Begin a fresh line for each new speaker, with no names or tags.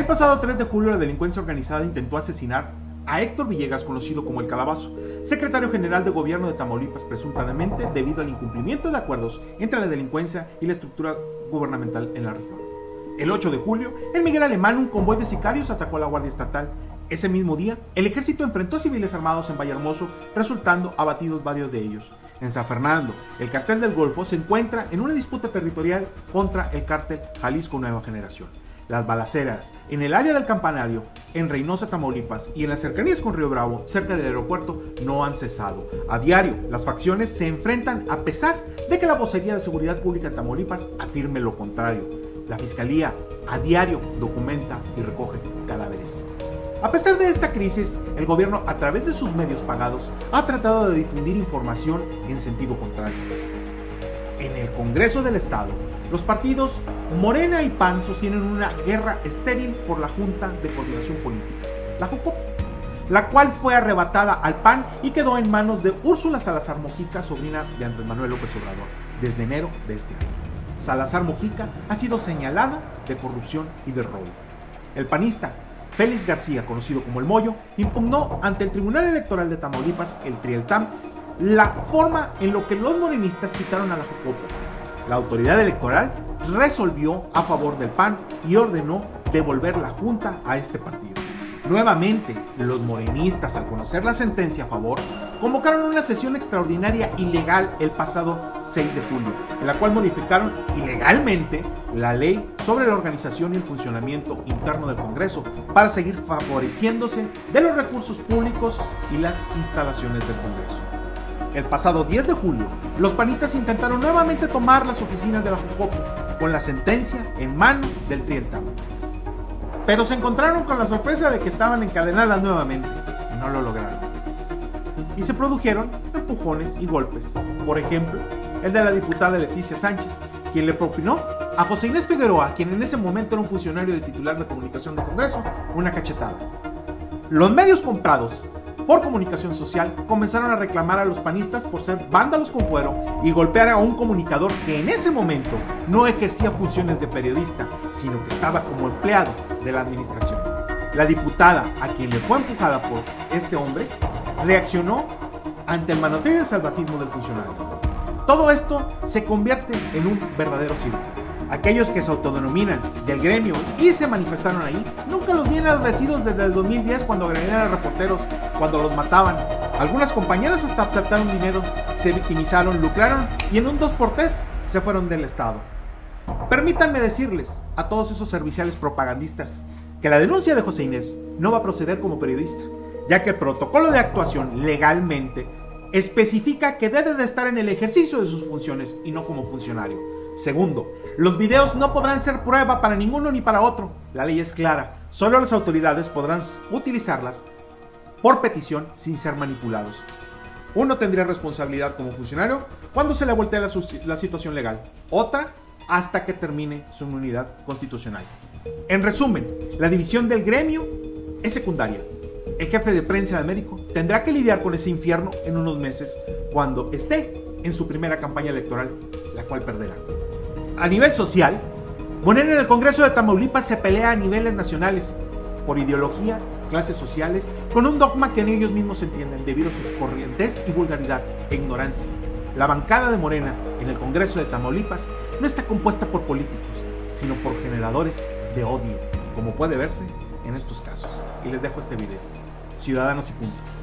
pasado 3 de julio, la delincuencia organizada intentó asesinar a Héctor Villegas, conocido como el Calabazo, secretario general de gobierno de Tamaulipas, presuntamente debido al incumplimiento de acuerdos entre la delincuencia y la estructura gubernamental en la región. El 8 de julio, en Miguel Alemán, un convoy de sicarios atacó a la Guardia Estatal. Ese mismo día, el ejército enfrentó a civiles armados en Vallehermoso, resultando abatidos varios de ellos. En San Fernando, el Cártel del Golfo se encuentra en una disputa territorial contra el Cártel Jalisco Nueva Generación. Las balaceras en el área del Campanario, en Reynosa, Tamaulipas, y en las cercanías con Río Bravo, cerca del aeropuerto, no han cesado. A diario, las facciones se enfrentan a pesar de que la vocería de Seguridad Pública en Tamaulipas afirme lo contrario. La Fiscalía a diario documenta y recoge cadáveres. A pesar de esta crisis, el gobierno, a través de sus medios pagados, ha tratado de difundir información en sentido contrario. En el Congreso del Estado, los partidos Morena y PAN sostienen una guerra estéril por la Junta de Coordinación Política, la JUCOP, la cual fue arrebatada al PAN y quedó en manos de Úrsula Salazar Mojica, sobrina de Andrés Manuel López Obrador, desde enero de este año. Salazar Mojica ha sido señalada de corrupción y de robo. El panista Félix García, conocido como El Moyo, impugnó ante el Tribunal Electoral de Tamaulipas, el TRIELTAM, la forma en lo que los morenistas quitaron a la JUCOPO. La autoridad electoral resolvió a favor del PAN y ordenó devolver la junta a este partido. Nuevamente, los morenistas, al conocer la sentencia a favor, convocaron una sesión extraordinaria ilegal el pasado 6 de julio, en la cual modificaron ilegalmente la ley sobre la organización y el funcionamiento interno del Congreso para seguir favoreciéndose de los recursos públicos y las instalaciones del Congreso. El pasado 10 de julio, los panistas intentaron nuevamente tomar las oficinas de la JUCOPO con la sentencia en mano del TRIELTAM. Pero se encontraron con la sorpresa de que estaban encadenadas nuevamente. No lo lograron. Y se produjeron empujones y golpes. Por ejemplo, el de la diputada Leticia Sánchez, quien le propinó a José Inés Figueroa, quien en ese momento era un funcionario de titular de comunicación del Congreso, una cachetada. Los medios comprados por Comunicación Social comenzaron a reclamar a los panistas por ser vándalos con fuero y golpear a un comunicador que en ese momento no ejercía funciones de periodista, sino que estaba como empleado de la administración. La diputada, a quien le fue empujada por este hombre, reaccionó ante el manoteo y el salvajismo del funcionario. Todo esto se convierte en un verdadero circo. Aquellos que se autodenominan del gremio y se manifestaron ahí, nunca los vienen agradecidos desde el 2010 cuando agredían a reporteros, cuando los mataban. Algunas compañeras hasta aceptaron dinero, se victimizaron, lucraron y en un 2x3 se fueron del Estado. Permítanme decirles a todos esos serviciales propagandistas que la denuncia de José Inés no va a proceder como periodista, ya que el protocolo de actuación legalmente especifica que debe de estar en el ejercicio de sus funciones y no como funcionario. Segundo, los videos no podrán ser prueba para ninguno ni para otro. La ley es clara. Solo las autoridades podrán utilizarlas por petición sin ser manipulados. Uno tendría responsabilidad como funcionario cuando se le voltee la situación legal. Otra, hasta que termine su inmunidad constitucional. En resumen, la división del gremio es secundaria. El jefe de prensa de Américo tendrá que lidiar con ese infierno en unos meses cuando esté en su primera campaña electoral, la cual perderá. A nivel social, Morena en el Congreso de Tamaulipas se pelea a niveles nacionales por ideología, clases sociales, con un dogma que ni ellos mismos entienden debido a sus corrientes y vulgaridad e ignorancia. La bancada de Morena en el Congreso de Tamaulipas no está compuesta por políticos, sino por generadores de odio, como puede verse en estos casos. Y les dejo este video. Ciudadanos y punto.